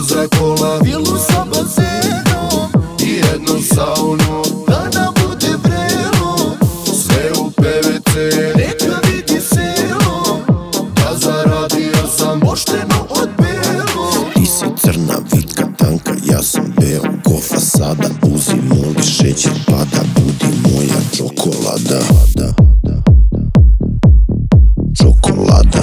za kola, vilu sa bazenom i jednu saunu, da nam bude vrelo. Sve u PVC, neka vidi selo, da zaradio sam pošteno od belo. Ti si crna, vitka, tanka, ja sam beo, ko fasada. Buzi, moli, šećer pada, budi moja čokolada. Čokolada,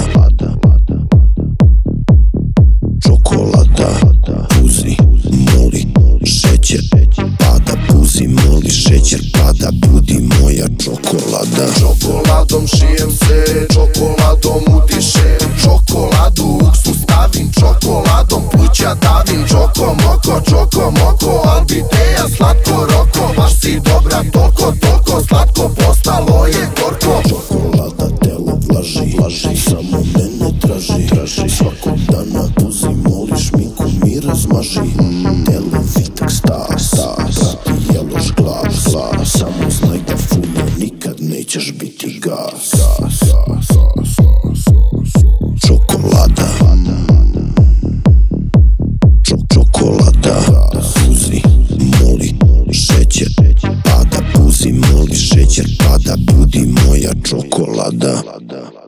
čokolada, buzi, moli, šećer pada, buzi, moli, šećer pada, budi moja čokolada. Čokoladom šijem se, čokoladom udišem, čokoladu uksu stavim, čokoladom pluća davim. Čoko moko, Albideja, slatko roko, baš si dobra, toliko slatko, postalo je gorko. Čokolada telo vlaži, samo mene traži. Svakog dana buzi, moli, šminku mi razmaži. Telo vitak star, prati jeloš glas. Samo znaj da fulja nikad nećeš biti gas. Čokolada, čokolada, buzi, moli, šećer pada, buzi, moli, šećer pada, budi moja čokolada.